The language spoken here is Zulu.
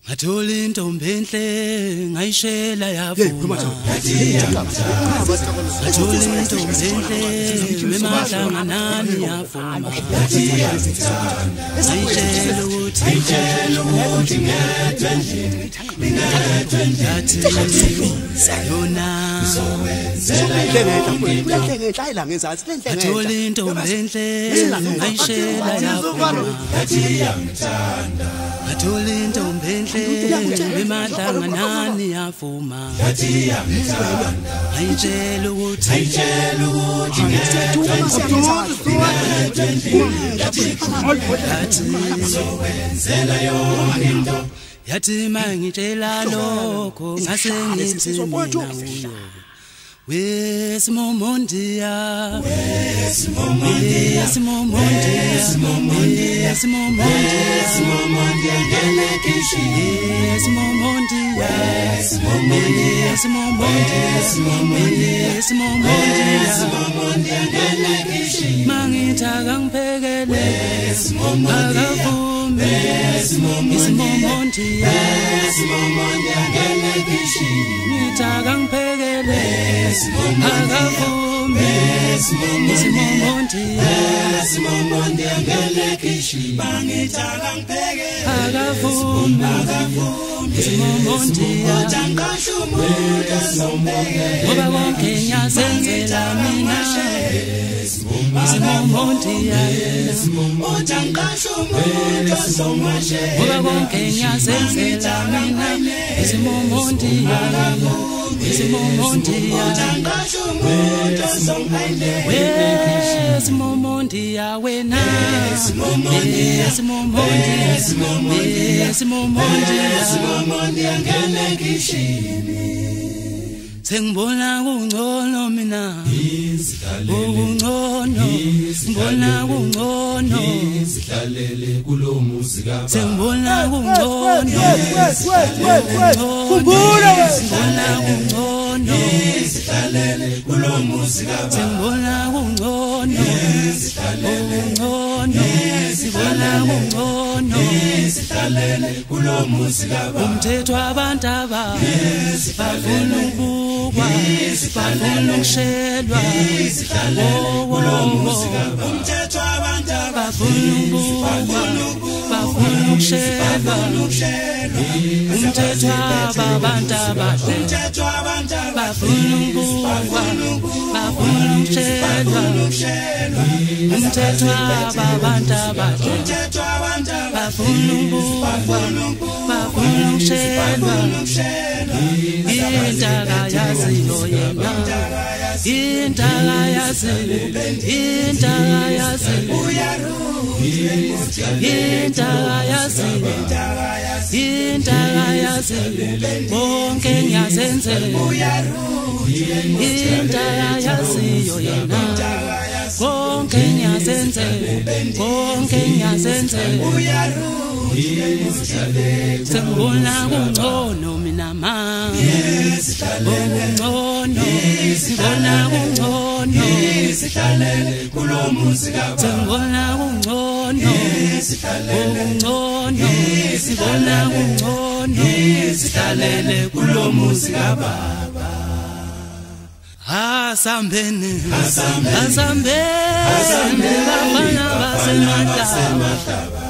Ngathola intombi enhle ngayishela yavuma Ngathola intombi enhle bemahlanganani yavuma Ngayishela ukuthi yona Ngathola intombi enhle ngayishela yavuma Ngathola intombi enhle bemahlanganani yavuma Ngayitshela ukuthi yathi mangitshela lokho ngase ngithi mina uyo Wesimomondia mangitaka ngiphekele akavume isimomondia ngitaka ngiphekele akavume isimomondia bangitaka ngiphekele akavume isimomondia ngoba konke ngiyazenzela mina isimomondia ngoba konke ngiyazenzela mina isimomondia Wesimomondia wena Wesimomondia ngene kishini Sengibona kungcono mina kungcono ngibona kungcono Sidlalele kulo muzika Sengibona kungcono Kumbula ngibona kungcono sidlalele kulo muzika Sengibona kungcono sibona kungcono sidlalele kulo muzika umthetho abantu bafuna ukubukwa bafuna ukushelwa kulo muzika umthetho abantu bafuna ukubukwa bafuna ukushelwa umthetho abantu bafuna ukubukwa bafuna ukushelwa umthetho abantu bafuna ukubukwa bafuna ukushelwa intaka yaziyo yena intaka yaziyo bonke ngiyazenzela intaka yaziyo yena bonke ngiyazenzela sengibona kungcono mina ma kungcono sibona kungcono sidlalele kulo muzika sengibona kungcono sibona kungcono sidlalele kulo muzika baba Asambene bafana basemahlaba